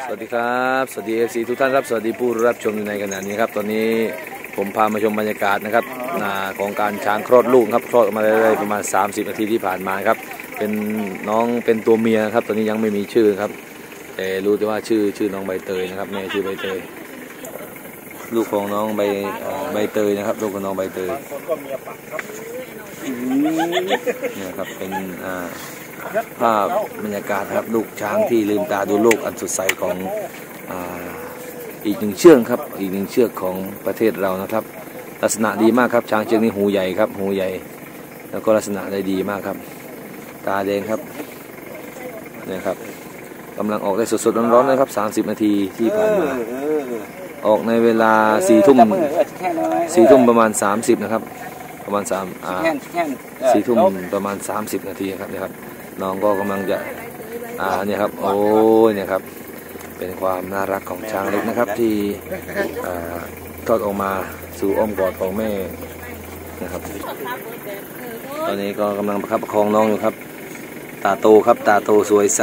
สวัสดีครับสวัสดีFCทุกท่านครับสวัสดีผู้รับชมในขณะนี้ครับตอนนี้ผมพามาชมบรรยากาศนะครับของการช้างคลอดลูกครับคลอดออกมาได้ประมาณ30 นาทีที่ผ่านมาครับเป็นน้องเป็นตัวเมียครับตอนนี้ยังไม่มีชื่อครับแต่รู้แต่ว่าชื่อน้องใบเตยนะครับแม่ชื่อใบเตยลูกของน้องใบเตยนะครับลูกของน้องใบเตยเนี่ยครับเป็นภาพบรรยากาศครับลูกช้างที่ลืมตาดูโลกอันสดใสของอีกหนึ่งเชือกครับอีกหนึ่งเชือกของประเทศเรานะครับลักษณะดีมากครับช้างเชือกนี้หูใหญ่ครับหูใหญ่แล้วก็ลักษณะได้ดีมากครับตาแดงครับเนี่ยครับกำลังออกได้สดๆร้อนๆนะครับ30 นาทีที่ผ่านมาออกในเวลา4 ทุ่มประมาณ30นะครับประมาณ4 ทุ่มประมาณ30 นาทีครับเนี่ยครับน้องก็กำลังจะเนี่ยครับโอ้ยเนี่ยครับเป็นความน่ารักของช้างเล็กนะครับที่ทอดออกมาสู่อ้อมกอดของแม่นะครับตอนนี้ก็กำลังประคับประคองน้องอยู่ครับตาโตครับตาโตสวยใส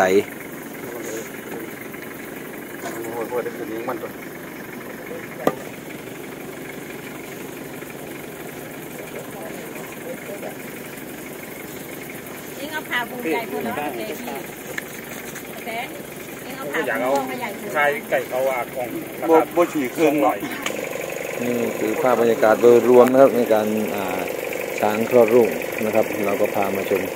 พาภูมิใจคนเราเจ๊พี่แต่อยากเอาไข่ไก่เอาของโบฉีเครื่องหน่อยนี่คือภาพบรรยากาศโดยรวมนะครับในการช้างคลอดลูกนะครับเราก็พามาชม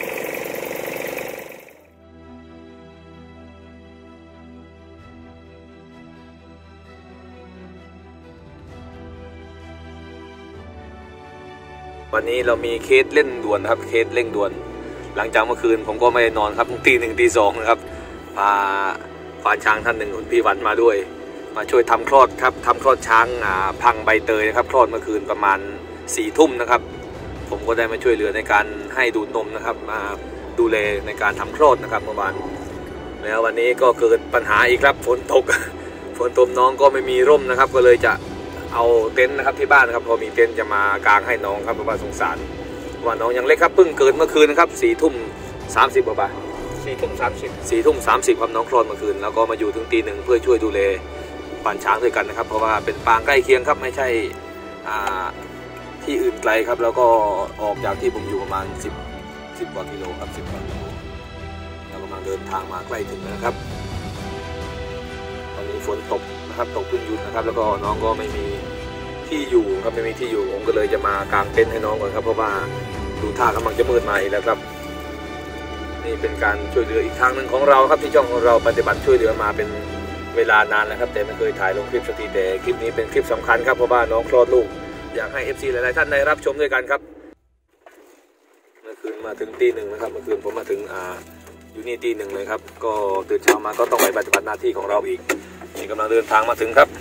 วันนี้เรามีเคสเล่นด่วนครับเคสเร่งด่วนหลังจากเมื่อคืนผมก็ไม่ได้นอนครับตี 1 ตี 2นะครับพาควานช้างท่านหนึ่งคุณพี่วันมาด้วยมาช่วยทำคลอดครับทำคลอดช้างพังใบเตยนะครับคลอดเมื่อคืนประมาณ4 ทุ่มนะครับผมก็ได้มาช่วยเหลือในการให้ดูดนมนะครับมาดูแลในการทำคลอดนะครับเมื่อวานแล้ววันนี้ก็เกิดปัญหาอีกครับฝนตกน้องก็ไม่มีร่มนะครับก็เลยจะเอาเต็นท์นะครับที่บ้านนะครับพอมีเต็นท์จะมากางให้น้องครับเพราะว่าสงสารว่าน้องยังเล็กครับเพิ่งเกิดเมื่อคืนนะครับ4 ทุ่ม 30บ่าย4 ทุ่ม 30ครับน้องคลอดเมื่อคืนแล้วก็มาอยู่ถึงตี 1เพื่อช่วยดูแลป่านช้างด้วยกันนะครับเพราะว่าเป็นปางใกล้เคียงครับไม่ใช่ที่อื่นไกลครับแล้วก็ออกจากที่ผมอยู่ประมาณ10 กว่ากิโลครับ10 กว่ากิโลเรากำลังเดินทางมาใกล้ถึงแล้วนะครับตอนนี้ฝนตกนะครับตกเพิ่งหยุดนะครับแล้วก็น้องก็ไม่มีที่อยู่ครับไม่มีที่อยู่ผมก็เลยจะมากางเต็นท์ให้น้องก่อนครับเพราะว่าดูท่ากำลังจะมืดมาอีกแล้วครับนี่เป็นการช่วยเหลืออีกทางหนึ่งของเราครับที่ช่องของเราปฏิบัติช่วยเหลือมาเป็นเวลานานแล้วครับแต่ไม่เคยถ่ายลงคลิปสักทีแต่คลิปนี้เป็นคลิปสำคัญครับเพราะว่าน้องคลอดลูกอยากให้ FC หลายๆท่านได้รับชมด้วยกันครับเมื่อคืนมาถึงตี 1นะครับเมื่อคืนผมมาถึงอยู่นี่ตี 1เลยครับก็ตื่นเช้ามาก็ต้องไปปฏิบัติหน้าที่ของเราอีกนี่กำลังเดินทางมาถึงครับ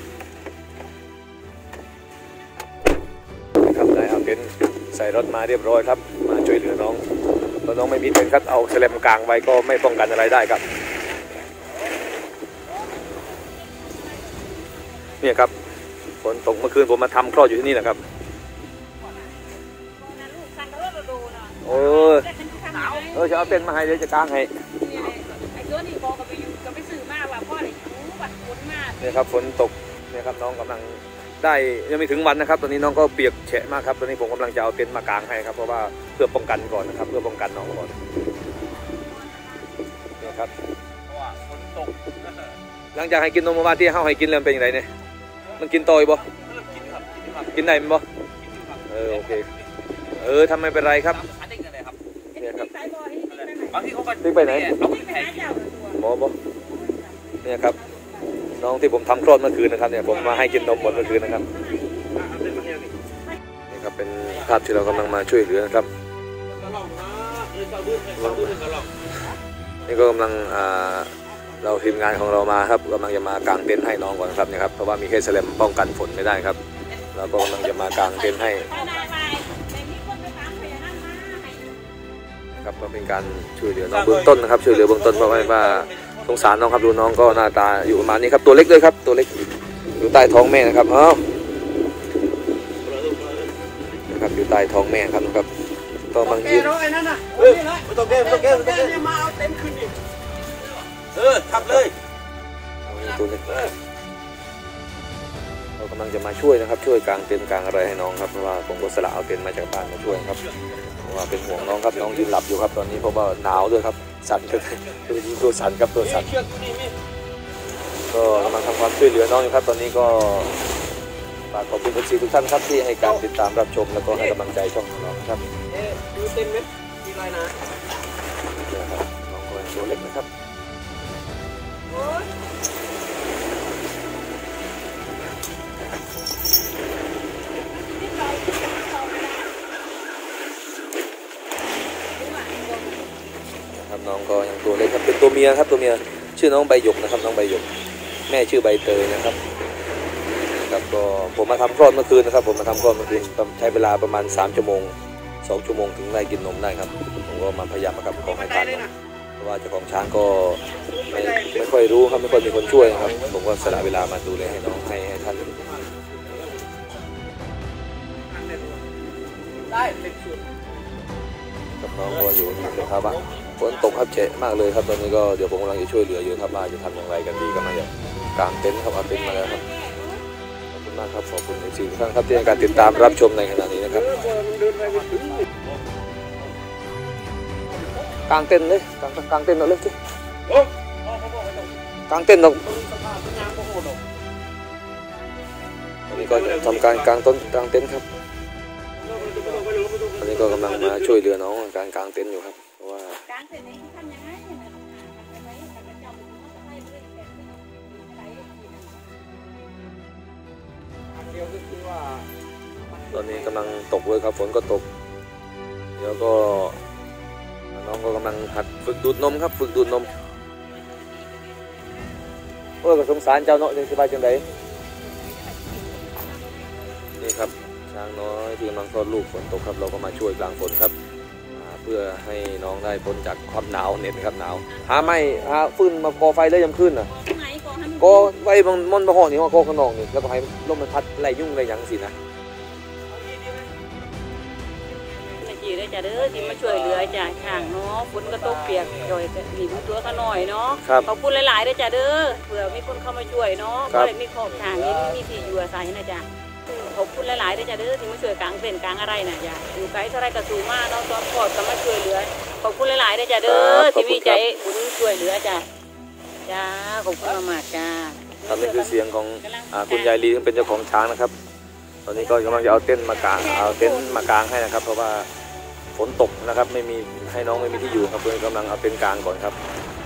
ได้เอาเต็นท์ใส่รถมาเรียบร้อยครับมาช่วยเหลือน้องแล้วน้องไม่มีเต็นท์ครับเอาแสลมกลางไว้ก็ไม่ป้องกันอะไรได้ครับเนี่ยครับฝนตกเมื่อคืนผมมาทำคลอดอยู่ที่นี่แหละครับโอ้ยจะเอาเต็นท์มาให้เดี๋ยวจะกางให้เนี่ยครับฝนตกเนี่ยครับน้องกำลังได้ยังไม่ถึงวันนะครับตอนนี้น้องก็เปียกแฉะมากครับตอนนี้ผมกำลังจะเอาเต็นท์มากางให้ครับเพราะว่าเพื่อป้องกันก่อนนะครับเพื่อป้องกันน้องก่อนนี่ครับหลังจากให้กินนมมาที่เฮาให้กินแล้วเป็นยังไงเนี่ยมันกินต่อยบ่กินได้มั้ยบ่โอเคทำไม่เป็นไรครับเนี่ยครับติ๊กไปไหนบ่เนี่ยครับน้องที่ผมทำคลอดเมื่อคืนนะครับเนี่ยผมมาให้กินนมหมดเมื่อคืนนะครับนี่ครับเป็นภาพที่เรากำลังมาช่วยเหลือนะครับนี่ก็กำลังเราทีมงานของเรามาครับกำลังจะมากางเต็นท์ให้น้องก่อนครับนะครับเพราะว่ามีแค่แสลมป้องกันฝนไม่ได้ครับเราก็กำลังจะมากางเต็นท์ให้ครับก็เป็นการช่วยเหลือน้องเบื้องต้นนะครับช่วยเหลือเบื้องต้นเพราะว่าสงสารน้องครับดูน้องก็หน้าตาอยู่ประมาณนี้ครับตัวเล็กเลยครับตัวเล็กอยู่ใต้ท้องแม่นะครับนะครับอยู่ใต้ท้องแม่ครับนะครับก็บางทีต้องแก้มาเอาเต็มขึ้นดิทำเลยโองตัวเล็กเรากำลังจะมาช่วยนะครับช่วยกางเต็นท์กางอะไรให้น้องครับเพราะว่าผมก็สละเอาเต็นท์มาจากบ้านมาช่วยครับเพราะว่าเป็นห่วงน้องครับน้องยืนหลับอยู่ครับตอนนี้เพราะว่าหนาวด้วยครับสั่นเลยตัวสั่นครับตัวสั่นก็กำลังทำความช่วยเหลือน้องอยู่ครับตอนนี้ก็ฝากขอบคุณทุกท่านครับที่ให้การติดตามรับชมแล้วก็ให้กำลังใจช่องของน้องครับดูเต็มไหมมีรอยนะน้องก็ตัวเล็กนะครับน้องก็ยังตัวเล็กครับเป็นตัวเมียครับตัวเมียชื่อน้องใบหยกนะครับน้องใบหยกแม่ชื่อใบเตยนะครับก็ผมมาทำคลอดเมื่อคืนนะครับผมมาทำคลอดเมื่อคืนใช้เวลาประมาณ3 ชั่วโมง 2 ชั่วโมงถึงได้กินนมได้ครับผมก็มาพยายามมากับของให้ทานนมเพราะว่าเจ้าของช้างก็ไม่ค่อยรู้ครับไม่ค่อยมีคนช่วยครับผมก็สละเวลามาดูแลให้น้องให้ท่านได้เป็นสุดกับน้องก็อยู่ในภาวะฝนตกครับเฉะมากเลยครับตอนนี้ก็เดี๋ยวผมกำลังจะช่วยเหลืออยู่ครับว่าจะทำอย่างไรกันดีก็มาอย่างกางเต็นท์ครับเอาเต็นท์มาแล้วครับขอบคุณมากครับขอบคุณทุกท่านครับที่ให้การติดตามรับชมในขณะนี้นะครับกางเต็นท์เลยกางเต็นท์เราเล่นสิกางเต็นท์เราอันนี้ก็ทำการกางเต็นท์ครับอันนี้ก็กำลังมาช่วยเหลือน้องการกางเต็นท์อยู่ครับเพราะว่าตอนนี้กำลังตกเลยครับฝนก็ตกเดี๋ยวก็น้องก็กำลังหัดฝึกดูดนมครับฝึกดูดนมก็สงสารเจ้าเนาะสบายจังไดนี่ครับช้างน้อยที่กำลังคลอดลูกฝนตกครับเราก็มาช่วยกลางฝนครับเพื่อให้น้องได้พ้นจากความหนาวเหน็บครับหนาวหาไม้หาฟืนมาก่อไฟได้ยามขึ้นน่ะก็ไว้บนห้องนี่ว่าก่อข้างนอกนี่แล้วก็ให้ลมมันพัดไล่ยุ่งไล่ยังสินะจีได้จ้ะเด้อที่มาช่วยเหลือจ้ะช่างเนาะฝนก็ตกเปียกจ่อยหนีตัวขน่อยเนาะขอบคุณหลายๆได้จ้ะเด้อเผื่อมีคนเข้ามาช่วยเนาะก็เลยมีขอบทางนี้มีที่อยู่อาศัยนะจ้ะขอบคุณหลายๆได้จ้ะเด้อที่มาช่วยกลางเต็นท์กลางอะไรนะจ้ะอยู่ไกลเท่าไรก็สูงมากเนาะตอนกอดก็มาช่วยเหลือขอบคุณหลายๆได้จ้ะเด้อที่มีใจบุญช่วยเหลือจ้ะจ้าขอบคุณมากๆจ้านี่คือเสียงของคุณยายลีที่เป็นเจ้าของช้างนะครับตอนนี้ก็กำลังจะเอาเต็นท์มากางให้นะครับเพราะว่าฝนตกนะครับไม่มีให้น้องไม่มีที่อยู่ครับเพื่อนกำลังเอาเต็นท์กางก่อนครับ